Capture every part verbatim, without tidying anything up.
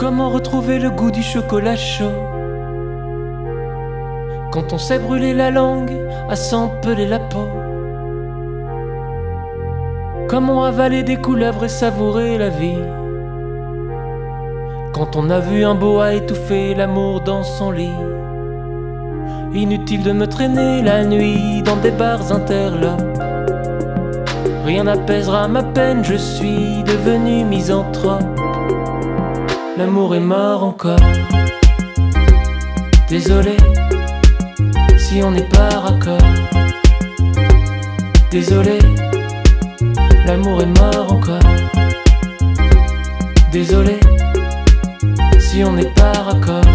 Comment retrouver le goût du chocolat chaud quand on s'est brûlé la langue à s'empeler la peau? Comment avaler des couleuvres et savourer la vie quand on a vu un boa étouffer l'amour dans son lit? Inutile de me traîner la nuit dans des bars interlopes, rien n'apaisera ma peine, je suis devenu misanthrope. L'amour est mort encore. Désolé si on n'est pas raccord. Désolé, l'amour est mort encore. Désolé si on n'est pas raccord.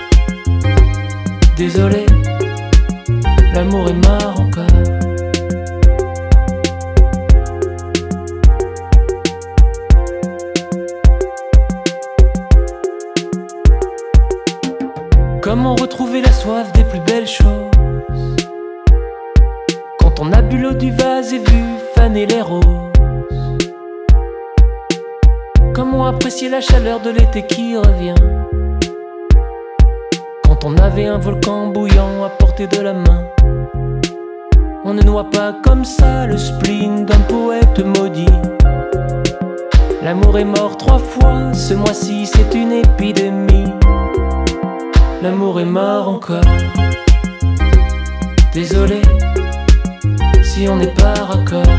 Désolé, l'amour est mort encore. Comment retrouver la soif des plus belles choses quand on a bu l'eau du vase et vu faner les roses? Comment apprécier la chaleur de l'été qui revient quand on avait un volcan bouillant à portée de la main? On ne noie pas comme ça le spleen d'un poète maudit. L'amour est mort trois fois, ce mois-ci c'est une épidémie. L'amour est mort encore. Désolé si on n'est pas raccord.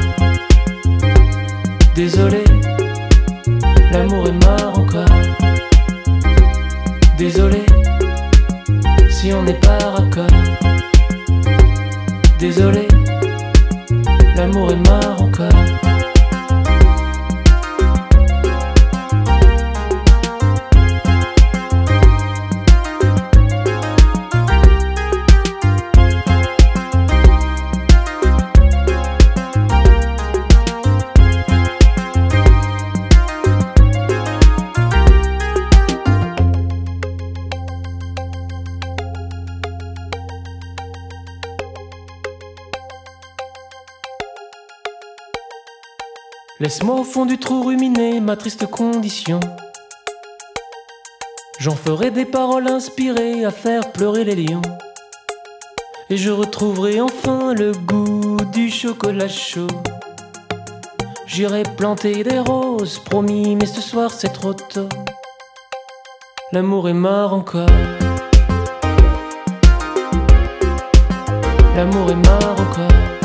Désolé, l'amour est mort encore. Désolé si on n'est pas raccord. Désolé, l'amour est mort encore. Laisse-moi au fond du trou ruminer ma triste condition. J'en ferai des paroles inspirées à faire pleurer les lions. Et je retrouverai enfin le goût du chocolat chaud. J'irai planter des roses, promis, mais ce soir c'est trop tôt. L'amour est mort encore. L'amour est mort encore.